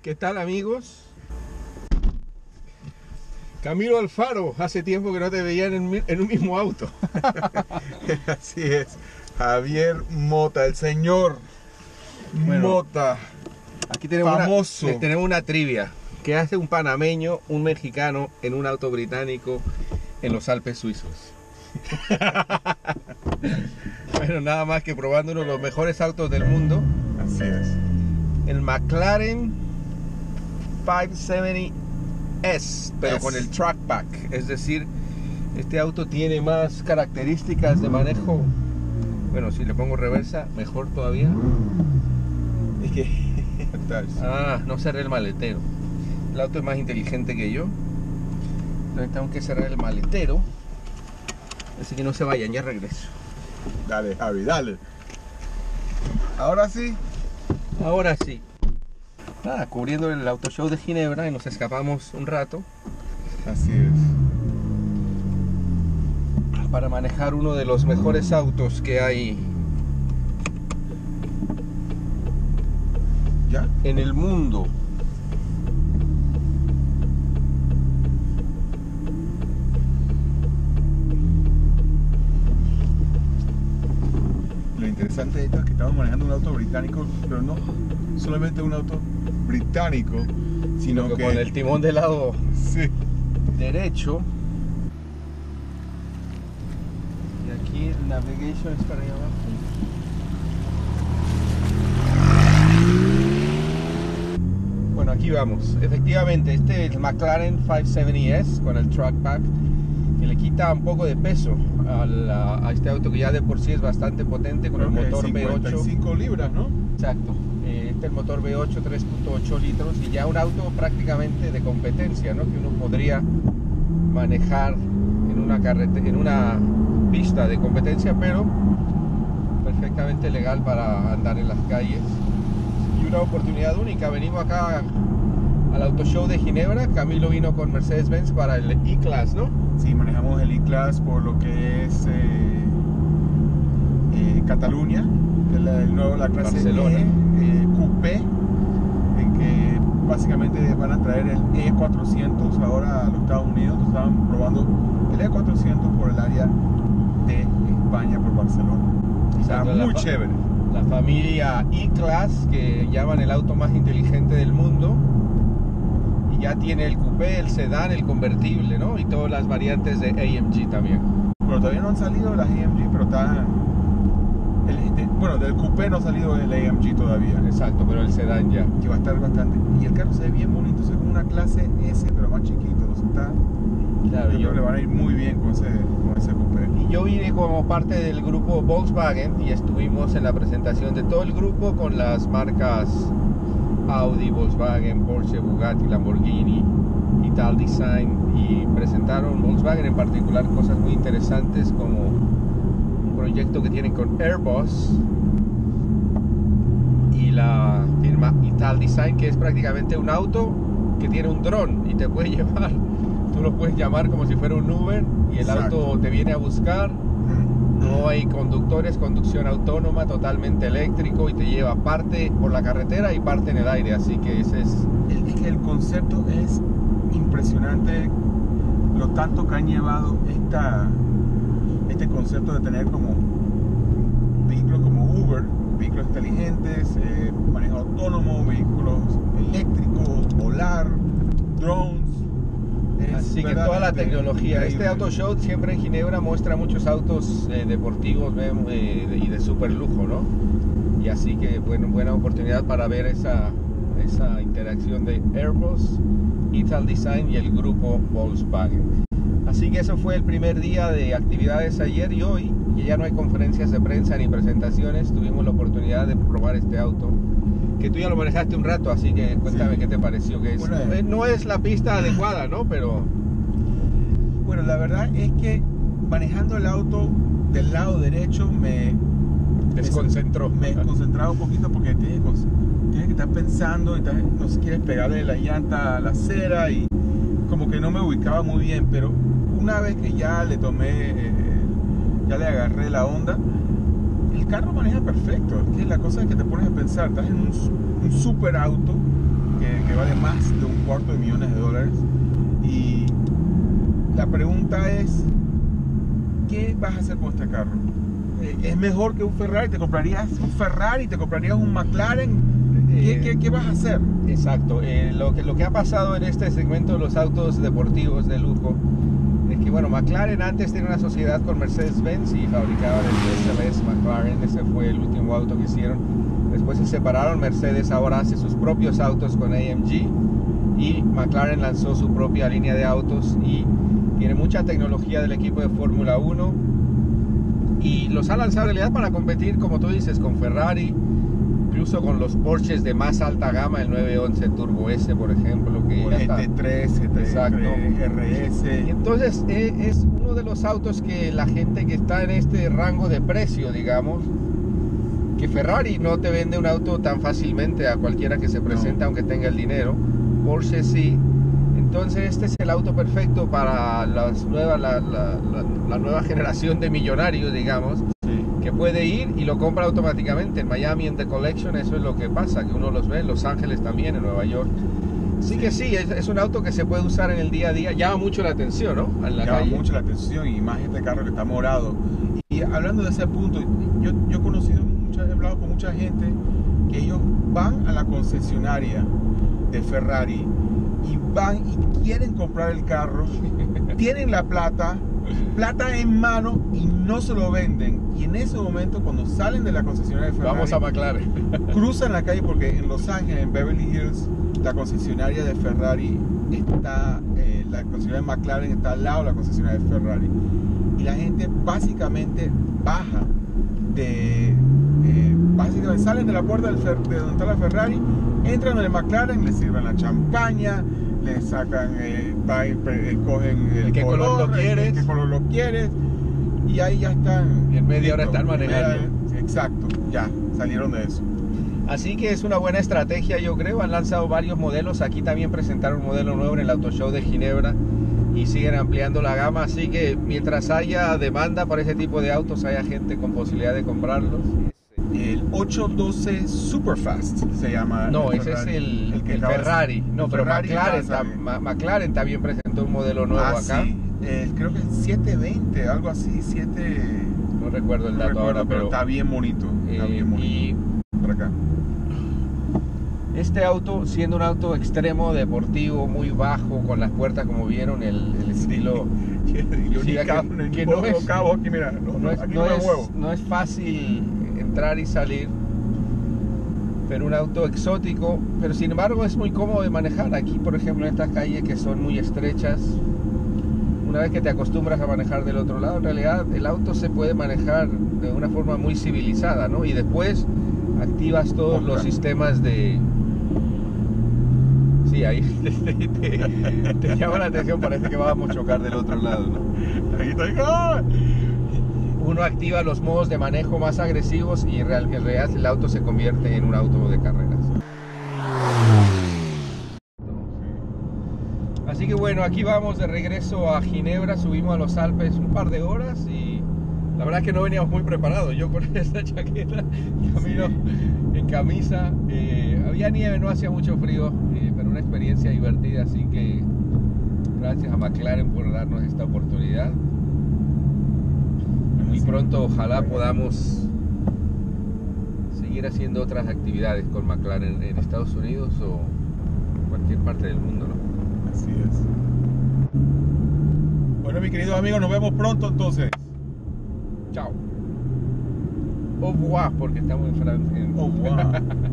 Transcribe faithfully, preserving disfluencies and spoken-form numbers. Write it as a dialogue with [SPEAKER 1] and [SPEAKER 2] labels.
[SPEAKER 1] ¿Qué tal, amigos? Camilo Alfaro, hace tiempo que no te veía en, en un mismo auto.
[SPEAKER 2] Así es, Javier Mota, el señor bueno, Mota.
[SPEAKER 1] Aquí tenemos
[SPEAKER 2] famoso.
[SPEAKER 1] Una, tenemos una trivia. ¿Qué hace un panameño, un mexicano en un auto británico en los Alpes suizos? Bueno, nada más que probando uno de los mejores autos del mundo.
[SPEAKER 2] Así es.
[SPEAKER 1] El McLaren quinientos setenta S, pero
[SPEAKER 2] S.
[SPEAKER 1] con el Trackback. Es decir, este auto tiene más características de manejo. Bueno, si le pongo reversa, mejor todavía.
[SPEAKER 2] Es que...
[SPEAKER 1] ah, no cerré el maletero. El auto es más inteligente que yo. Entonces tengo que cerrar el maletero. Así que no se vayan, ya regreso.
[SPEAKER 2] Dale, Javi, dale. Ahora sí.
[SPEAKER 1] Ahora sí. Nada, cubriendo el Auto Show de Ginebra y nos escapamos un rato.
[SPEAKER 2] Así es.
[SPEAKER 1] Para manejar uno de los mejores autos que hay
[SPEAKER 2] ¿Ya?
[SPEAKER 1] en el mundo.
[SPEAKER 2] Lo interesante de esto es que estamos manejando un auto británico, pero no solamente un auto británico, sino
[SPEAKER 1] que,
[SPEAKER 2] que
[SPEAKER 1] con el timón del lado
[SPEAKER 2] sí.
[SPEAKER 1] derecho. Y aquí el navigation es para allá abajo. Bueno, aquí vamos. Efectivamente, este es el McLaren quinientos setenta S con el Trackback, que le quita un poco de peso a, la, a este auto que ya de por sí es bastante potente con
[SPEAKER 2] Creo
[SPEAKER 1] el motor V ocho.
[SPEAKER 2] cincuenta y cinco libras, ¿no?
[SPEAKER 1] Exacto. Eh, este es el motor V ocho tres punto ocho litros y ya un auto prácticamente de competencia, ¿no? Que uno podría manejar en una carretera, en una pista de competencia, pero perfectamente legal para andar en las calles. Y una oportunidad única. Venimos acá al Auto Show de Ginebra. Camilo vino con Mercedes-Benz para el E-Class, ¿no?
[SPEAKER 2] Sí, manejamos el E-Class por lo que es eh, eh, Cataluña, el, el nuevo, la clase
[SPEAKER 1] Barcelona.
[SPEAKER 2] E, eh, Coupé, en que básicamente van a traer el E cuatrocientos ahora a los Estados Unidos. Estaban probando el E cuatrocientos por el área de España, por Barcelona. Está
[SPEAKER 1] Exacto,
[SPEAKER 2] muy
[SPEAKER 1] la,
[SPEAKER 2] chévere.
[SPEAKER 1] La familia E-Class, que llaman el auto más inteligente del mundo. Y ya tiene el coupé, el sedán, el convertible, ¿no? Y todas las variantes de A M G también.
[SPEAKER 2] Pero todavía no han salido las A M G, pero está... El, de, bueno, del coupé no ha salido el A M G todavía.
[SPEAKER 1] Exacto, pero el sedán ya.
[SPEAKER 2] Que va a estar bastante... Y el carro se ve bien bonito, es como una clase S, pero más chiquito. O sea, está...
[SPEAKER 1] Claro,
[SPEAKER 2] yo,
[SPEAKER 1] yo
[SPEAKER 2] creo que le van a ir muy bien con ese, con ese coupé.
[SPEAKER 1] Y yo vine como parte del grupo Volkswagen y estuvimos en la presentación de todo el grupo con las marcas Audi, Volkswagen, Porsche, Bugatti, Lamborghini, Italdesign, y presentaron Volkswagen en particular cosas muy interesantes como un proyecto que tienen con Airbus y la firma Italdesign, que es prácticamente un auto que tiene un dron y te puede llevar. Tú lo puedes llamar como si fuera un Uber y el
[SPEAKER 2] Exacto.
[SPEAKER 1] auto te viene a buscar. No hay conductores, conducción autónoma, totalmente eléctrico, y te lleva parte por la carretera y parte en el aire. Así que ese es...
[SPEAKER 2] El, es que el concepto es impresionante, lo tanto que han llevado esta, este concepto de tener como vehículos como Uber, vehículos inteligentes, eh, manejo autónomo, vehículos eléctricos, volar, drones.
[SPEAKER 1] Así que toda la tecnología. Increíble. Este auto show siempre en Ginebra muestra muchos autos eh, deportivos eh, y de super lujo, ¿no? Y así que bueno, buena oportunidad para ver esa, esa interacción de Airbus, Italdesign y el grupo Volkswagen. Así que eso fue el primer día de actividades ayer y hoy, que ya no hay conferencias de prensa ni presentaciones. Tuvimos la oportunidad de probar este auto, que tú ya lo manejaste un rato, así que cuéntame, sí. ¿Qué te pareció? Que es, bueno, eh, no es la pista adecuada, ¿no? Pero...
[SPEAKER 2] Bueno, la verdad es que manejando el auto del lado derecho me...
[SPEAKER 1] Desconcentró.
[SPEAKER 2] Me desconcentraba un poquito porque tienes, tienes que estar pensando y tal, no sé, quieres pegarle la llanta a la acera y como que no me ubicaba muy bien, pero una vez que ya le tomé, eh, ya le agarré la onda, carro maneja perfecto. Es que la cosa es que te pones a pensar, estás en un, un super auto que, que vale más de un cuarto de millones de dólares. Y la pregunta es, ¿qué vas a hacer con este carro? ¿Es mejor que un Ferrari? ¿Te comprarías un Ferrari? ¿Te comprarías un McLaren? ¿Qué,
[SPEAKER 1] Eh,
[SPEAKER 2] qué, qué vas a hacer?
[SPEAKER 1] Exacto. Eh, lo, que, lo que ha pasado en este segmento de los autos deportivos de lujo es que, bueno, McLaren antes tenía una sociedad con Mercedes-Benz y fabricaban el S L S McLaren. Ese fue el último auto que hicieron. Después se separaron. Mercedes ahora hace sus propios autos con A M G y McLaren lanzó su propia línea de autos y tiene mucha tecnología del equipo de Fórmula uno y los ha lanzado en realidad para competir, como tú dices, con Ferrari, incluso con los Porsches de más alta gama, el nueve once Turbo S, por ejemplo, que
[SPEAKER 2] O
[SPEAKER 1] ya
[SPEAKER 2] G
[SPEAKER 1] está.
[SPEAKER 2] T tres, G T R S.
[SPEAKER 1] Y entonces eh, es uno de los autos que la gente que está en este rango de precio, digamos, que Ferrari no te vende un auto tan fácilmente a cualquiera que se presente, no, aunque tenga el dinero. Porsche sí. Entonces este es el auto perfecto para las nuevas, la, la, la, la nueva generación de millonarios, digamos,
[SPEAKER 2] Sí.
[SPEAKER 1] que puede ir y lo compra automáticamente. En Miami, en The Collection, eso es lo que pasa, que uno los ve, en Los Ángeles también, en Nueva York. Sí, sí. que sí, es, es un auto que se puede usar en el día a día, llama mucho la atención, ¿no? En la
[SPEAKER 2] llama
[SPEAKER 1] calle.
[SPEAKER 2] mucho la atención, y más este carro que está morado. Y hablando de ese punto, yo, yo he conocido, mucha, he hablado con mucha gente que ellos van a la concesionaria de Ferrari y van y quieren comprar el carro, tienen la plata, plata en mano y no se lo venden. Y en ese momento, cuando salen de la concesionaria de Ferrari,
[SPEAKER 1] vamos a McLaren,
[SPEAKER 2] cruzan la calle, porque en Los Ángeles, en Beverly Hills, la concesionaria de Ferrari está, eh, la concesionaria de McLaren está al lado de la concesionaria de Ferrari. Y la gente básicamente baja de... Eh, básicamente salen de la puerta del Fer, de donde está la Ferrari, entran en el McLaren, le sirven la champaña, le sacan, eh, va, eh, cogen el
[SPEAKER 1] ¿qué
[SPEAKER 2] color,
[SPEAKER 1] color lo quieres?
[SPEAKER 2] qué color lo quieres, y ahí ya están.
[SPEAKER 1] Y en media hora
[SPEAKER 2] listo,
[SPEAKER 1] están manejando.
[SPEAKER 2] media, exacto, ya salieron de eso.
[SPEAKER 1] Así que es una buena estrategia, yo creo. Han lanzado varios modelos. Aquí también presentaron un modelo nuevo en el Auto Show de Ginebra y siguen ampliando la gama. Así que mientras haya demanda para ese tipo de autos, haya gente con posibilidad de comprarlos.
[SPEAKER 2] El ochocientos doce Superfast se llama.
[SPEAKER 1] No, ese es el, el, el Ferrari. No, el pero Ferrari McLaren, ta, McLaren también presentó un modelo nuevo
[SPEAKER 2] ah,
[SPEAKER 1] acá.
[SPEAKER 2] Sí. Eh, creo que es setecientos veinte, algo así, siete...
[SPEAKER 1] No recuerdo el
[SPEAKER 2] no
[SPEAKER 1] dato
[SPEAKER 2] recuerdo,
[SPEAKER 1] ahora, pero,
[SPEAKER 2] pero está bien bonito. Está
[SPEAKER 1] eh,
[SPEAKER 2] bien bonito.
[SPEAKER 1] Y
[SPEAKER 2] por acá.
[SPEAKER 1] Este auto, siendo un auto extremo, deportivo, muy bajo, con las puertas, como vieron, el, el estilo...
[SPEAKER 2] Sí,
[SPEAKER 1] sí, que, que no, es,
[SPEAKER 2] cabo aquí, mira, no,
[SPEAKER 1] no, es,
[SPEAKER 2] aquí
[SPEAKER 1] no,
[SPEAKER 2] no,
[SPEAKER 1] es, no es fácil entrar y salir, pero un auto exótico, pero sin embargo es muy cómodo de manejar. Aquí, por ejemplo, en estas calles que son muy estrechas, una vez que te acostumbras a manejar del otro lado, en realidad el auto se puede manejar de una forma muy civilizada, ¿no? Y después activas todos Otra. los sistemas de... Sí, ahí te, te, te, te llama la atención, parece que vamos a chocar del otro lado, ¿no?
[SPEAKER 2] Ahí está, ¡oh!
[SPEAKER 1] Uno activa los modos de manejo más agresivos y en realidad el auto se convierte en un auto de carreras. Así que bueno, aquí vamos de regreso a Ginebra, subimos a los Alpes un par de horas y la verdad es que no veníamos muy preparados. Yo con esta chaqueta, camino sí. en camisa, eh, había nieve, no hacía mucho frío, eh, pero una experiencia divertida, así que gracias a McLaren por darnos esta oportunidad. Muy pronto ojalá podamos seguir haciendo otras actividades con McLaren en Estados Unidos o en cualquier parte del mundo, ¿no?
[SPEAKER 2] Así es. Bueno, mis queridos amigos, nos vemos pronto entonces.
[SPEAKER 1] Chao. Au revoir, porque estamos en Francia.
[SPEAKER 2] Au revoir.